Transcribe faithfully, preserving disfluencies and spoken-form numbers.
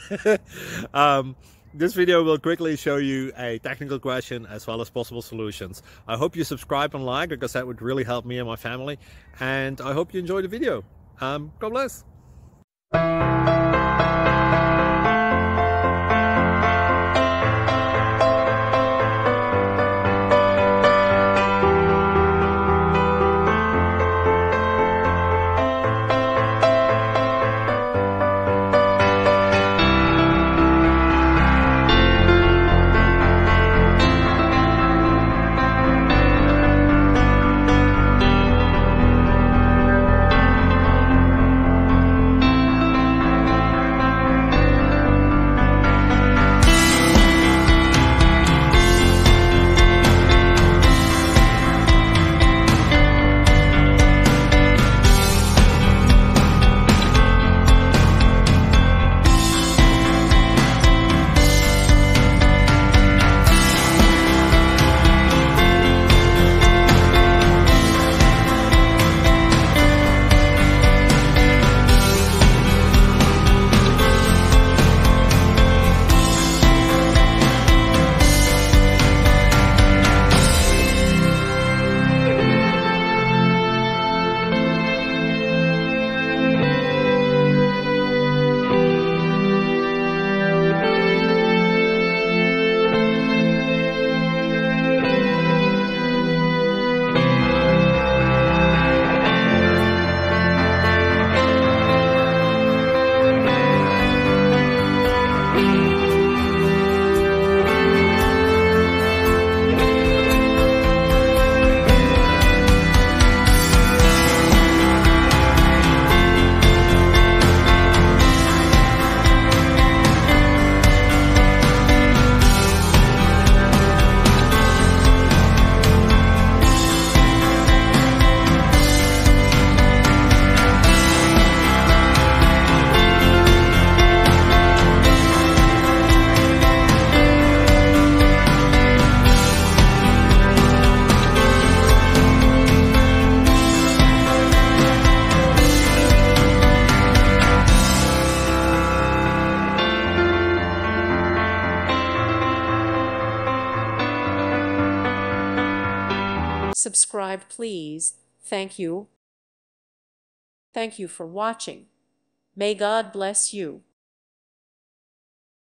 um, this video will quickly show you a technical question as well as possible solutions. I hope you subscribe and like, because that would really help me and my family. And I hope you enjoy the video. Um, God bless. Subscribe, please. Thank you. Thank you for watching. May God bless you.